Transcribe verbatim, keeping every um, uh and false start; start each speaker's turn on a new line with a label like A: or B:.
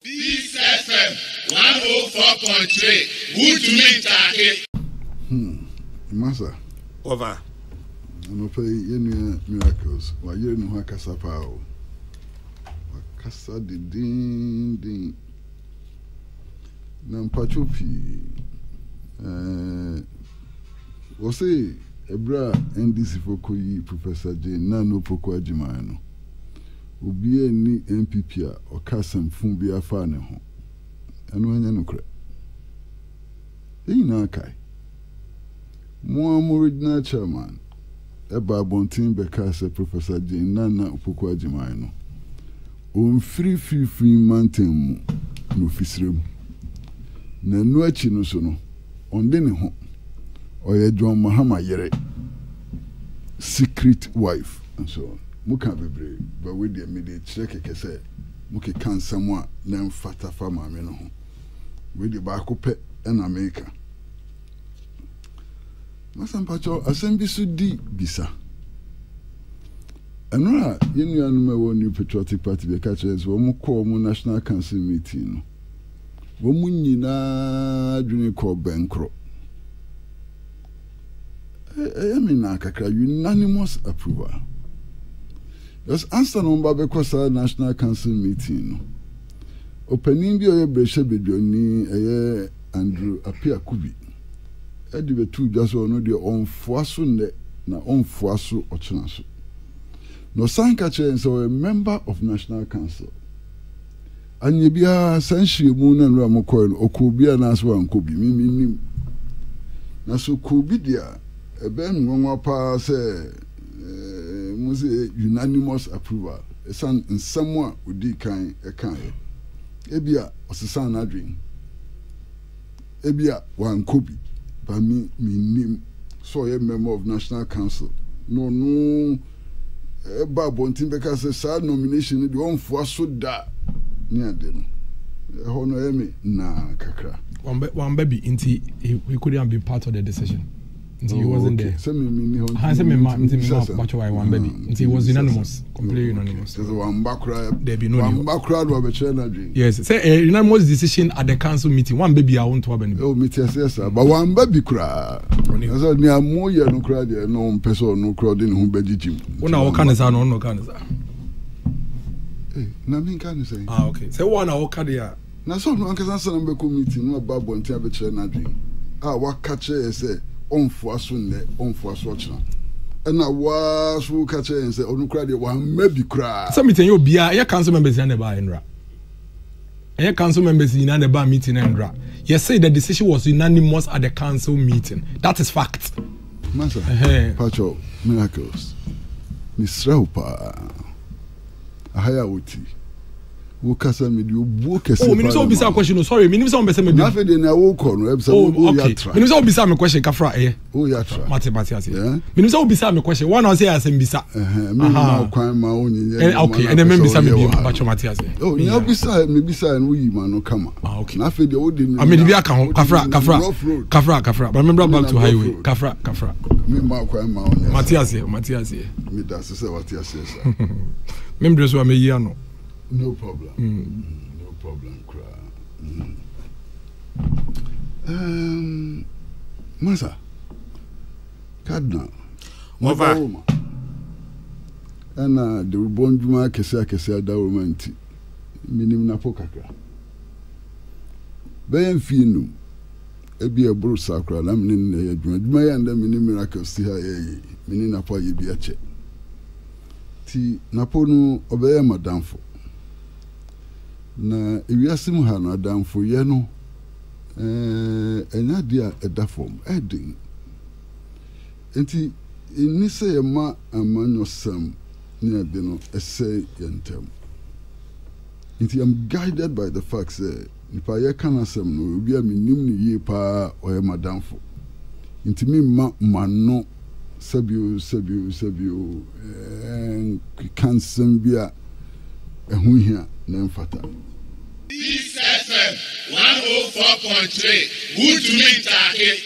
A: Peace F M one oh four point three. Good to meet you.
B: Hmm. Masa.
C: Over.
B: I'm pay any miracles. Why you know Kasa Pao? Kasa di ding ding. Nampachopi. Eh. Wose Ebra N D C for Koyi Professor J Nano Poko Ajimano. Obi ni M P P a okasam fun bi afa ne ho eno anya no kra eyi na kai mo am original chairman eba bontin be ka se Professor Jane Nana Opoku Ajiman no on free free free mountain mu no fisrem na no achi no so no onde ne ho oye John Mahama yere secret wife and so on. Muka bebre but we the immediate check kese muke kan samwa na mfata fa maame no ho we the ba ko pe na America masampacho asembi su di bisa anora yenu anu me wo New Patriotic Party be ka chere wo mu ko mu National Council meeting no wo mu nyina adwene ko benkro e me na kakra unanimous approval. Yes, answer number because our National Council meeting. No. Opening bi oye breshe bedoni eye Andrew Apia Kubi. Edi be two just ono de onfoaso ne na onfoaso ochenaso. No sanka che so a member of National Council. Anye bia sanhye mu na nra mokoy no okobia na so ankobi mimi nim. Na so kobi dia ebe nwanwa pa se Muse unanimous approval. Esan in somewhere udi kan e kan. Ebia osesan na dream. Ebia wan kobi. Ba mi mi nim so a member of National Council. No no eba bontin beka say sad nomination the one for so da ni ade no. E ho no emi na kakra.
D: One one baby inti he, he couldn't be part of the decision. Until oh, he wasn't okay. there.
B: Send me me me.
D: I said me ma, until me ma, watch why one baby. Until he was unanimous, completely unanimous.
B: So one background.
D: There be no
B: one background will be changed.
D: Yes, say a unanimous decision at the council meeting. One baby I want to have.
B: Oh, meet yes yes sir. But one baby cry. I said me am more no cry there. No person no crowd in who be jim.
D: Una what can say no no can say.
B: Eh, na me can say.
D: Ah okay. Say one a what there.
B: Na so no anka say na be committee no ba bontia be chere na dream. Ah what catch say onfoaso ne onfoaso ochina na wa so ka che en se onukra de wa mabi kra
D: so meeting you bia ya council members na ba enra ya council members na na ba meeting enra you say the decision was unanimous at the council meeting that is fact
B: masa eh pacho miracles misrau pa ahaya oti wo kasa me di obuo kese
D: oh minimum so bisa question sorry minimum so be me
B: na fe de na wo ko no ebisa wo ya tra
D: minimum so bisa me question kafra eh
B: oh ya tra
D: mate mate ase minimum so bisa me question one say asem bisa
B: eh me na kwan ma onye
D: okay and then me bisa me bi bacho mate ase
B: oh ya bisa me bisa no yi ma no kama na fe de wo de
D: I mean bi aka ho kafra kafra kafra kafra but remember back to highway kafra kafra
B: me ma kwan ma onye
D: mate ase mate ase
B: me da se se what ase sa
D: me mdre so me yi ano.
B: No problem.
D: Mm.
B: No problem, cry. Mm. Um, Masa, Cardinal,
C: Over.
B: And uh, the Bonjuma Kesa Kesa Daromanti, Minim Napo Kakra. Bayan Finu, Ebi a Bruce Sacra, Lamin, Jumay and the Mini Miracles, see her, Mini Napo Yibiache. Ti Napono obey Madame for. Na ewiasem ha no adamfo ye no eh enya dia eda form edin enti eni se ye ma amanyo sam ni ade no ese yentem enti I'm guided by the fact that nipa ye kana sam no obi a menim ni ye pa oye madamfo enti mi ma mano sabio sabio sabio eh kan sam bia ehu hia na mfata.
A: Peace F M one oh four point three. Good to meet you.